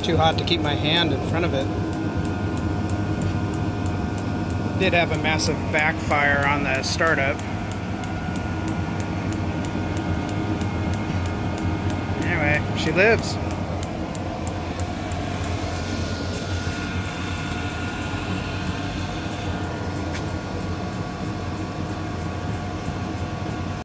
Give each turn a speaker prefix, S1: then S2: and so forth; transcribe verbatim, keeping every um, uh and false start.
S1: too hot to keep my hand in front of it. Did have a massive backfire on the startup. Anyway, she lives.